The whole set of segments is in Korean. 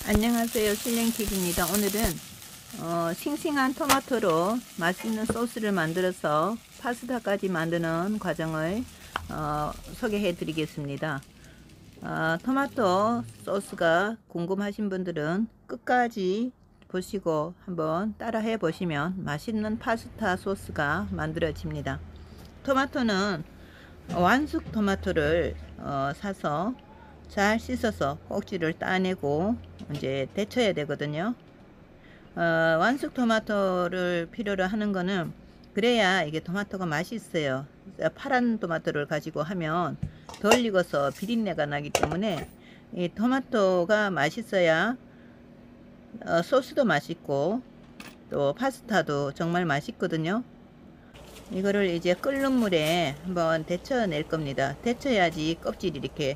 안녕하세요, 실랭TV입니다. 오늘은 싱싱한 토마토로 맛있는 소스를 만들어서 파스타까지 만드는 과정을 소개해 드리겠습니다. 토마토 소스가 궁금하신 분들은 끝까지 보시고 한번 따라 해 보시면 맛있는 파스타 소스가 만들어집니다. 토마토는 완숙 토마토를 사서 잘 씻어서 꼭지를 따내고 이제 데쳐야 되거든요. 완숙 토마토를 필요로 하는 거는 그래야 이게 토마토가 맛있어요. 파란 토마토를 가지고 하면 덜 익어서 비린내가 나기 때문에 이 토마토가 맛있어야 소스도 맛있고 또 파스타도 정말 맛있거든요. 이거를 이제 끓는 물에 한번 데쳐낼 겁니다. 데쳐야지 껍질이 이렇게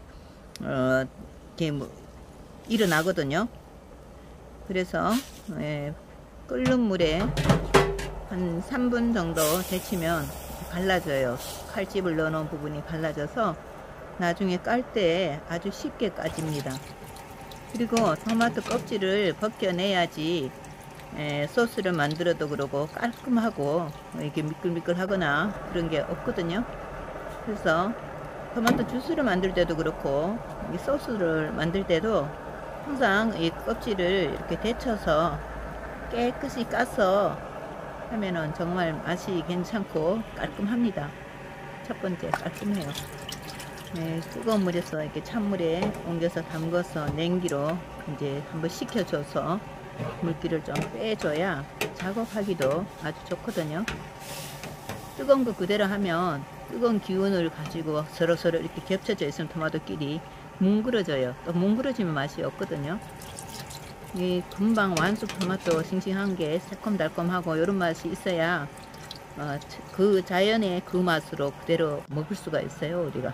일어나거든요. 그래서 끓는 물에 한 3분 정도 데치면 갈라져요. 칼집을 넣어놓은 부분이 갈라져서 나중에 깔 때 아주 쉽게 까집니다. 그리고 토마토 껍질을 벗겨내야지 소스를 만들어도 그러고 깔끔하고 이렇게 미끌미끌 하거나 그런 게 없거든요. 그래서 토마토 주스를 만들 때도 그렇고 이 소스를 만들 때도 항상 이 껍질을 이렇게 데쳐서 깨끗이 까서 하면은 정말 맛이 괜찮고 깔끔합니다. 첫 번째 깔끔해요. 뜨거운 물에서 이렇게 찬물에 옮겨서 담궈서 냉기로 이제 한번 식혀줘서 물기를 좀 빼줘야 작업하기도 아주 좋거든요. 뜨거운 거 그대로 하면 뜨거운 기운을 가지고 서로서로 이렇게 겹쳐져 있으면 토마토끼리 뭉그러져요. 또 뭉그러지면 맛이 없거든요. 이 금방 완숙 토마토 싱싱한 게 새콤달콤하고 이런 맛이 있어야 그 자연의 그 맛으로 그대로 먹을 수가 있어요. 우리가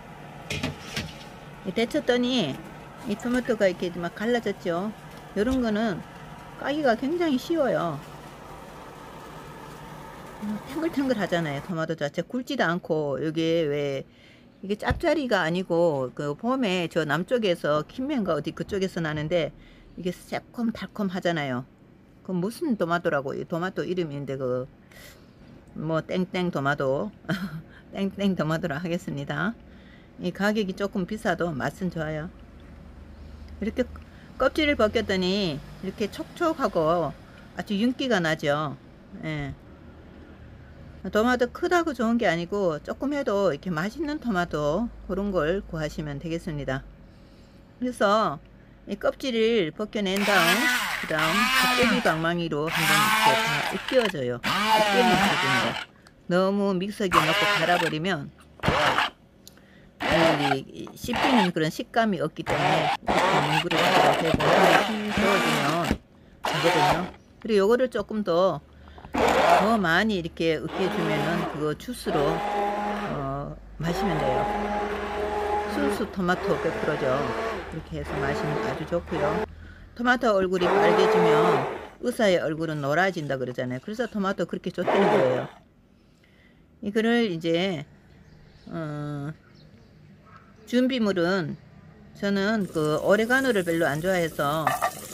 데쳤더니 이 토마토가 이렇게 막 갈라졌죠. 이런 거는 까기가 굉장히 쉬워요. 탱글탱글 하잖아요. 토마토 자체 굵지도 않고 여기에 왜 이게 짭짜리가 아니고 그 봄에 저 남쪽에서 킨면가 어디 그쪽에서 나는데 이게 새콤 달콤 하잖아요. 그 무슨 토마토라고 이 토마토 이름인데 그 뭐 땡땡 토마토 땡땡 토마토라 하겠습니다. 이 가격이 조금 비싸도 맛은 좋아요. 이렇게 껍질을 벗겼더니 이렇게 촉촉하고 아주 윤기가 나죠. 예. 토마토 크다고 좋은 게 아니고 조금 해도 이렇게 맛있는 토마토 그런 걸 구하시면 되겠습니다. 그래서 이 껍질을 벗겨낸 다음 그 다음 껍데기 방망이로 한번 이렇게 다 으깨어줘요. 으깨어줍니다. 너무 믹서기에 넣고 갈아버리면 씹히는 그런 식감이 없기 때문에 이렇게 뭉그러지게 되고 힘이 세워지면 되거든요. 그리고 요거를 조금 더 많이 이렇게 으깨주면은 그거 주스로 마시면 돼요. 순수 토마토 100%죠. 이렇게 해서 마시면 아주 좋고요. 토마토 얼굴이 빨개지면 의사의 얼굴은 노라진다 그러잖아요. 그래서 토마토 그렇게 좋다는 거예요. 이거를 이제 준비물은 저는 그 오레가노를 별로 안 좋아해서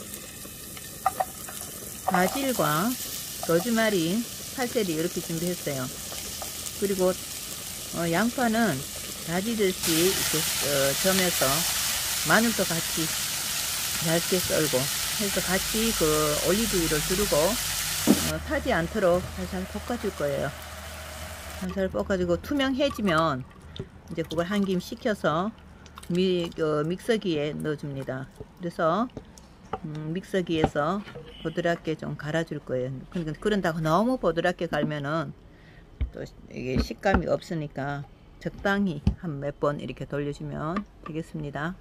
바질과 로즈마리, 파세리 이렇게 준비했어요. 그리고 양파는 다지듯이 이렇게 점여서 마늘도 같이 얇게 썰고 해서 같이 그 올리브유를 두르고 타지 않도록 살살 볶아줄 거예요. 살살 볶아주고 투명해지면 이제 그걸 한 김 식혀서 믹서기에 넣어줍니다. 그래서 믹서기에서 보드랍게 좀 갈아줄 거예요. 그런다고 너무 보드랍게 갈면은 또 이게 식감이 없으니까 적당히 한 몇 번 이렇게 돌려주면 되겠습니다.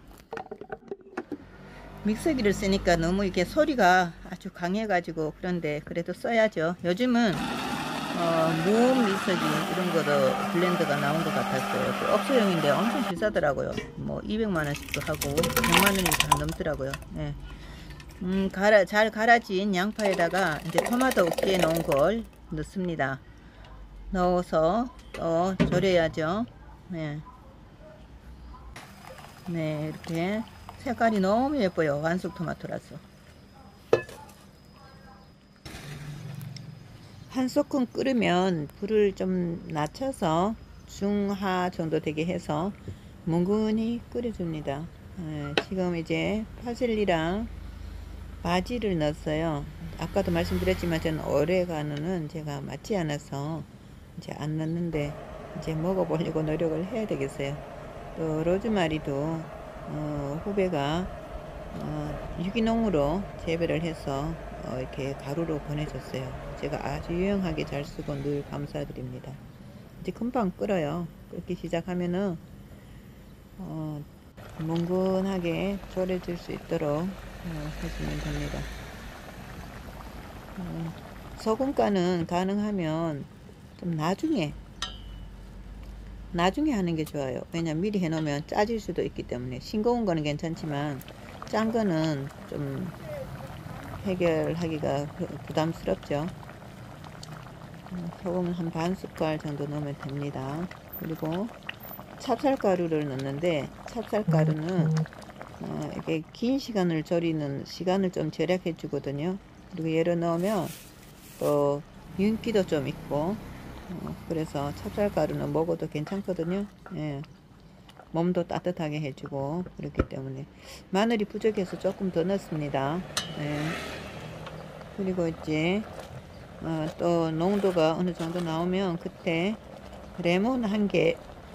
믹서기를 쓰니까 너무 이렇게 소리가 아주 강해 가지고 그런데 그래도 써야죠. 요즘은 무음 믹서기 이런 거도 블렌더가 나온 것 같았어요. 그 업소용인데 엄청 비싸더라고요. 뭐 200만원씩도 하고 100만원이 다 넘더라고요. 네. 잘 갈아진 양파에다가 이제 토마토 으깨 놓은 걸 넣습니다. 넣어서 또 졸여야죠. 네. 네, 이렇게 색깔이 너무 예뻐요. 완숙 토마토라서. 한 소끔 끓으면 불을 좀 낮춰서 중하 정도 되게 해서 뭉근히 끓여줍니다. 지금 이제 파슬리랑 바지를 넣었어요. 아까도 말씀드렸지만 저는 오레가노는 제가 맞지 않아서 이제 안 넣는데 이제 먹어보려고 노력을 해야 되겠어요. 또 로즈마리도 후배가 유기농으로 재배를 해서 이렇게 가루로 보내줬어요. 제가 아주 유용하게 잘 쓰고 늘 감사드립니다. 이제 금방 끓어요. 끓기 시작하면은 뭉근하게 졸여질 수 있도록 해주면 됩니다. 소금간은 가능하면 좀 나중에 하는 게 좋아요. 왜냐면 미리 해놓으면 짜질 수도 있기 때문에. 싱거운 거는 괜찮지만 짠 거는 좀 해결하기가 부담스럽죠. 소금은 한 반 숟갈 정도 넣으면 됩니다. 그리고 찹쌀가루를 넣는데 찹쌀가루는 이게 긴 시간을 졸이는 시간을 좀 절약해 주거든요. 그리고 얘를 넣으면 또 윤기도 좀 있고 그래서 찹쌀가루는 먹어도 괜찮거든요. 예. 몸도 따뜻하게 해주고 그렇기 때문에 마늘이 부족해서 조금 더 넣습니다. 예. 그리고 이제 또 농도가 어느 정도 나오면 그때 레몬을 한 개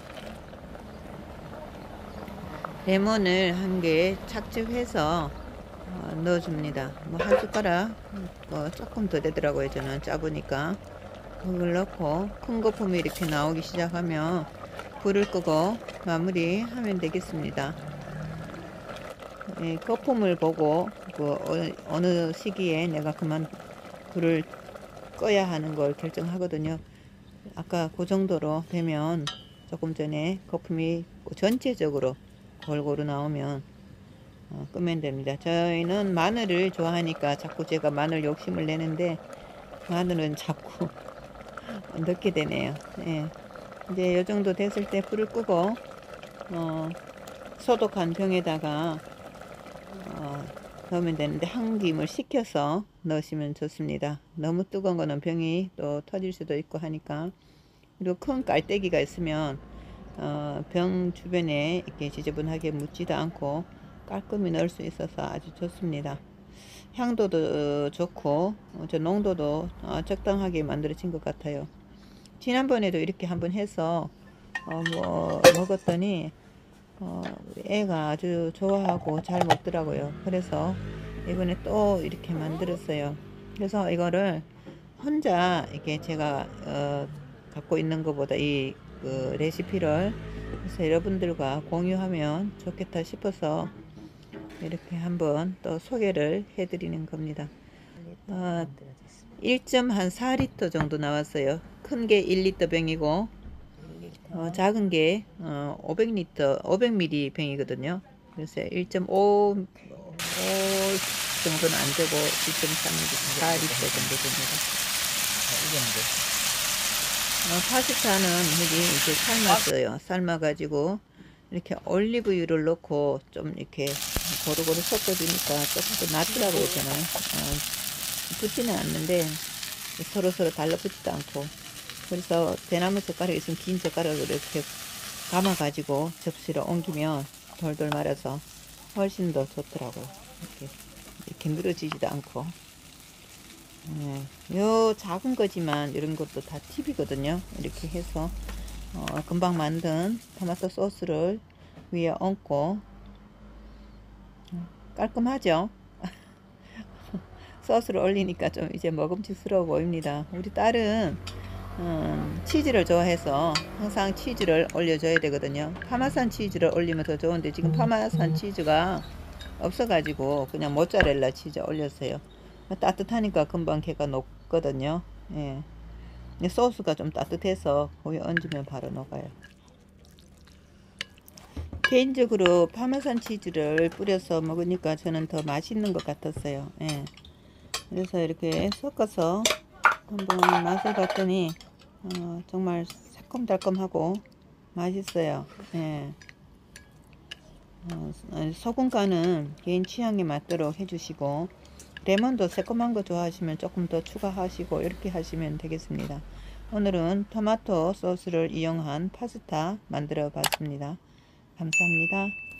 착즙해서 넣어줍니다. 뭐 한 숟가락 조금 더 되더라고요. 저는 짜보니까 그걸 넣고 큰 거품이 이렇게 나오기 시작하면 불을 끄고 마무리하면 되겠습니다. 거품을 보고 어느 시기에 내가 그만 불을 꺼야 하는 걸 결정하거든요. 아까 그 정도로 되면 조금 전에 거품이 전체적으로 골고루 나오면 끄면 됩니다. 저희는 마늘을 좋아하니까 자꾸 제가 마늘 욕심을 내는데 마늘은 자꾸 넣게 되네요. 예. 이제 이 정도 됐을 때 불을 끄고 소독한 병에다가 넣으면 되는데 한 김을 식혀서 넣으시면 좋습니다. 너무 뜨거운 거는 병이 또 터질 수도 있고 하니까. 그리고 큰 깔때기가 있으면 병 주변에 이렇게 지저분하게 묻지도 않고 깔끔히 넣을 수 있어서 아주 좋습니다. 향도도 좋고 저 농도도 적당하게 만들어진 것 같아요. 지난번에도 이렇게 한번 해서 먹었더니 애가 아주 좋아하고 잘 먹더라고요. 그래서 이번에 또 이렇게 만들었어요. 그래서 이거를 혼자 이렇게 제가 갖고 있는 것보다 그 레시피를 그래서 여러분들과 공유하면 좋겠다 싶어서 이렇게 한번 또 소개를 해드리는 겁니다. 1.4리터 정도 나왔어요. 큰 게 1리터 병이고 작은 게 500ml 병이거든요. 그래서 1.5 정도는 안 되고 1.4리터 정도 됩니다. 파스타는 여기 이제 삶았어요. 삶아가지고 이렇게 올리브유를 넣고 좀 이렇게 고루고루 섞어주니까 조금 더 낫더라고요. 저는 붙지는 않는데 서로서로 달라붙지도 않고. 그래서 대나무 젓가락이 있으면 긴 젓가락으로 이렇게 감아가지고 접시로 옮기면 돌돌 말아서 훨씬 더 좋더라고요. 이렇게 늘어지지도 않고. 요 작은 거지만 이런 것도 다 팁이거든요. 이렇게 해서 금방 만든 토마토 소스를 위에 얹고 깔끔하죠? 소스를 올리니까 좀 이제 먹음직스러워 보입니다. 우리 딸은 치즈를 좋아해서 항상 치즈를 올려줘야 되거든요. 파마산 치즈를 올리면 더 좋은데 지금 파마산 치즈가 없어가지고 그냥 모짜렐라 치즈 올렸어요. 따뜻하니까 금방 걔가 녹거든요. 예. 소스가 좀 따뜻해서 거기 얹으면 바로 녹아요. 개인적으로 파마산 치즈를 뿌려서 먹으니까 저는 더 맛있는 것 같았어요. 예. 그래서 이렇게 섞어서 한번 맛을 봤더니 정말 새콤달콤하고 맛있어요. 예. 소금 간은 개인 취향에 맞도록 해주시고, 레몬도 새콤한 거 좋아하시면 조금 더 추가하시고 이렇게 하시면 되겠습니다. 오늘은 토마토 소스를 이용한 파스타 만들어 봤습니다. 감사합니다.